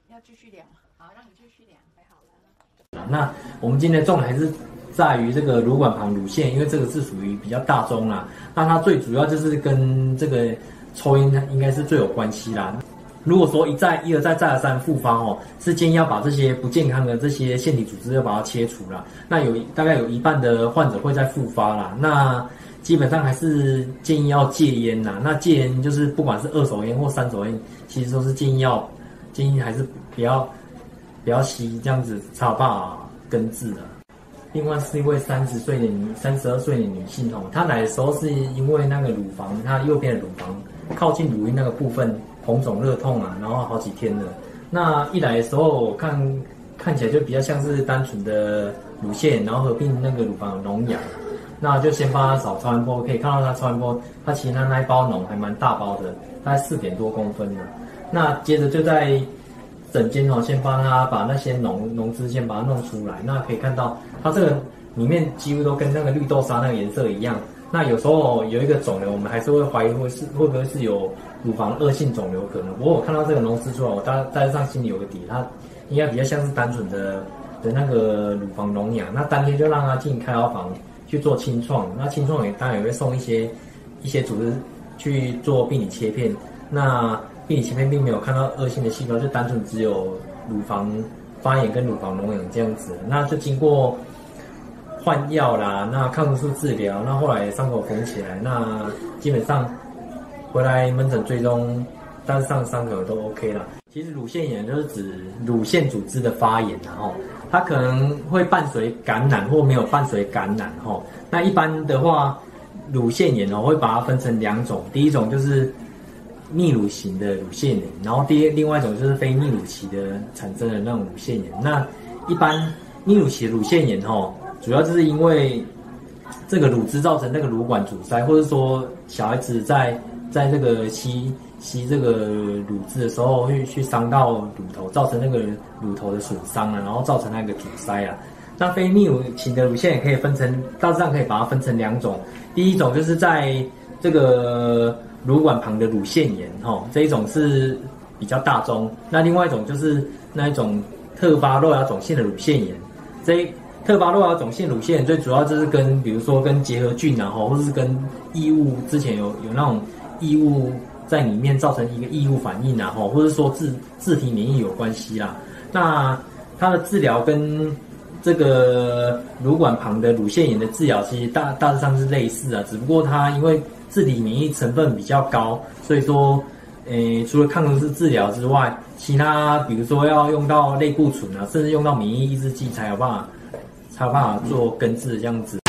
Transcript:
要继续量，好，让你继续量，太好了。 那我们今天的重点还是在于这个乳管旁乳腺，因为这个是属于比较大宗啦。那它最主要就是跟这个抽烟应该是最有关系啦。如果说一而再再而三复发哦，是建议要把这些不健康的这些腺体组织要把它切除啦。那大概有一半的患者会再复发啦。那基本上还是建议要戒烟啦。那戒烟就是不管是2手烟或3手烟，其实都是建议还是不要吸，这样子才有办法根治的。另外是一位32岁的女性哦，她来的时候是因为那个乳房，她右边的乳房靠近乳晕那个部分红肿热痛啊，然后好几天了。那一来的时候看起来就比较像是单纯的乳腺炎，然后合并那个乳房的脓疡。那就先帮她扫超音波，可以看到她超音波，她其实她那一包脓还蛮大包的，大概4点多公分的。那接着就在诊间哦，先帮他把那些脓汁先把它弄出来。那可以看到，它这个里面几乎都跟那个绿豆沙那个颜色一样。那有时候有一个肿瘤，我们还是会怀疑会不会是有乳房恶性肿瘤可能。不过我看到这个脓汁出来，我大致上心里有个底，它应该比较像是单纯的那个乳房脓疡。那当天就让他进开刀房去做清创。那清创当然也会送一些组织去做病理切片。那病理切片并没有看到恶性的细胞，就单纯只有乳房发炎跟乳房脓疡这样子。那就经过换药啦，那抗生素治疗，那后来伤口缝起来，那基本上回来门诊追踪，大致上伤口都 OK 啦。其实乳腺炎就是指乳腺组织的发炎，然后它可能会伴随感染或没有伴随感染哈。那一般的话，乳腺炎会把它分成2种，第一种就是泌乳型的乳腺炎，然后另外一种就是非泌乳期的产生的那种乳腺炎。那一般泌乳期的乳腺炎主要就是因为这个乳汁造成那个乳管阻塞，或者说小孩子在这个吸这个乳汁的时候会去伤到乳头，造成那个乳头的损伤啊，然后造成那个阻塞啊。那非泌乳型的乳腺也可以大致上可以把它分成2种，第一种就是在这个乳管旁的乳腺炎这一种是比较大宗。那另外一种就是那一种特发肉芽肿性的乳腺炎。特发肉芽肿性乳腺炎最主要就是比如说跟结核菌啊，或者是跟异物之前有那种异物在里面造成一个异物反应啊，或者说自体免疫有关系啦。那它的治疗跟这个乳管旁的乳腺炎的治疗其实大致上是类似啊，只不过它因为自体免疫成分比较高，所以说除了抗生素治疗之外，其他比如说要用到类固醇啊，甚至用到免疫抑制剂才有办法做根治这样子。